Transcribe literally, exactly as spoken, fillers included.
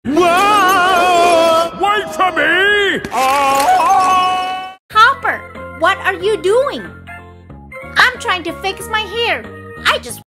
Whoa! Wait for me! Oh! Hopper, what are you doing? I'm trying to fix my hair. I just